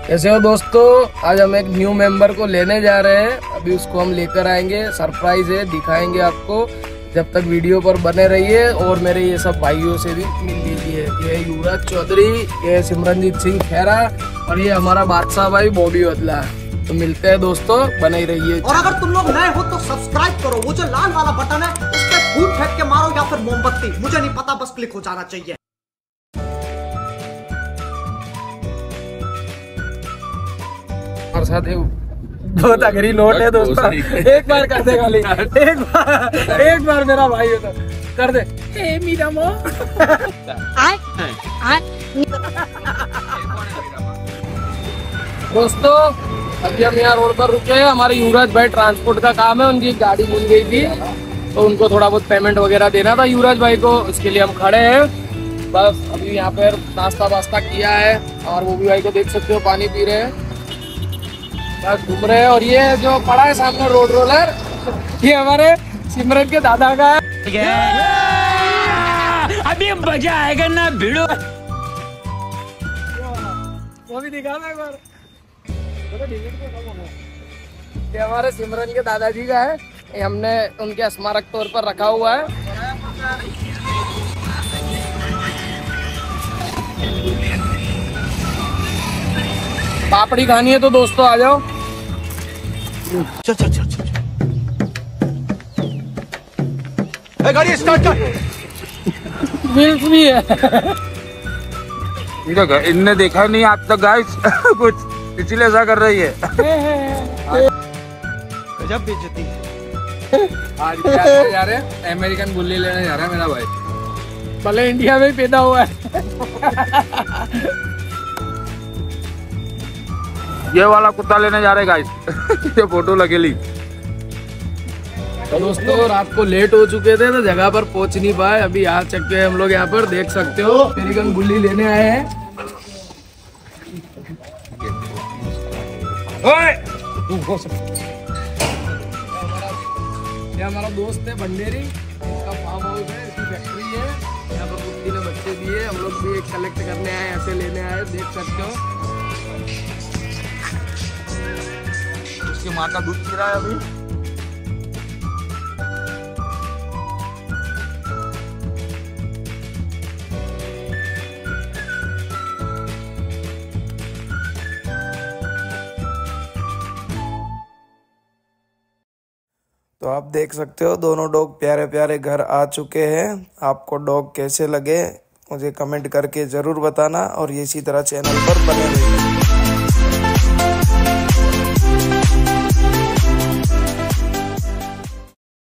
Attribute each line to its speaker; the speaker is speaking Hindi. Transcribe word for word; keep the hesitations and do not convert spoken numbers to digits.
Speaker 1: कैसे हो दोस्तों, आज हम एक न्यू मेंबर को लेने जा रहे हैं। अभी उसको हम लेकर आएंगे, सरप्राइज है, दिखाएंगे आपको। जब तक वीडियो पर बने रहिए और मेरे ये सब भाइयों से भी मिल लीजिए। ये है युवराज चौधरी, ये है सिमरनजीत सिंह खैरा और ये हमारा बादशाह भाई बॉबी बदला। तो मिलते हैं दोस्तों, बने ही रहिए।
Speaker 2: और अगर तुम लोग नए हो तो सब्सक्राइब करो, वो जो लाल वाला बटन है उस पे फूट फेंक के मारो या फिर मोमबत्ती, मुझे नहीं पता, बस क्लिक हो जाना चाहिए।
Speaker 1: और साथ दो तगड़ी नोट है दोस्तों, एक बार कर दे खाली, एक बार एक बार मेरा भाई होता कर दे। ए मीरा मो दोस्तों, अभी हम यहाँ रोड पर रुके हैं। हमारे युवराज भाई ट्रांसपोर्ट का काम है, उनकी गाड़ी मिल गई थी तो उनको थोड़ा बहुत पेमेंट वगैरह देना था युवराज भाई को, उसके लिए हम खड़े हैं। बस अभी यहाँ पर नाश्ता वास्ता किया है और वो भी भाई को देख सकते हो पानी पी रहे हैं, बस घूम रहे हैं। और ये जो पड़ा है सामने रोड रोलर, ये हमारे सिमरन के दादा का है।
Speaker 3: अभी मजा आएगा ना भिड़ो।
Speaker 1: वो भी दिखा एक बार। ये हमारे सिमरन के दादाजी का है, ये हमने उनके स्मारक तौर पर रखा हुआ है। पापड़ी खानी है तो दोस्तों आ जाओ।
Speaker 2: चल चल चल चल ए, गाड़ी स्टार्ट कर।
Speaker 1: व्हील्स भी है।
Speaker 4: इनने देखा नहीं आज तक गाइस कुछ, इसलिए ऐसा कर रही है।
Speaker 2: गजब बेइज्जती है।
Speaker 1: आज जा रहे हैं अमेरिकन बुल्ली लेने जा रहा है मेरा भाई, भले इंडिया में ही पैदा हुआ है।
Speaker 4: ये वाला कुत्ता लेने जा रहे गाइस। ये फोटो लगेली।
Speaker 1: तो दोस्तों, रात को लेट हो चुके थे तो जगह पर पहुंच नहीं पाए। अभी आ चुके हैं हम लोग, यहाँ पर देख सकते हो अमेरिकन बुल्ली लेने आए हैं। ये हमारा दोस्त है भंडेरी, इसका फार्म हाउस है, इसकी फैक्ट्री है। यहाँ पर कुत्ती ने बच्चे दिए, हम लोग भी एक कलेक्ट करने आए, ऐसे लेने आए, देख सकते हो।
Speaker 4: उसकी माँ का दूध पी रहा है अभी।
Speaker 5: तो आप देख सकते हो दोनों डॉग प्यारे प्यारे घर आ चुके हैं। आपको डॉग कैसे लगे मुझे कमेंट करके ज़रूर बताना और इसी तरह चैनल पर बने रहिए।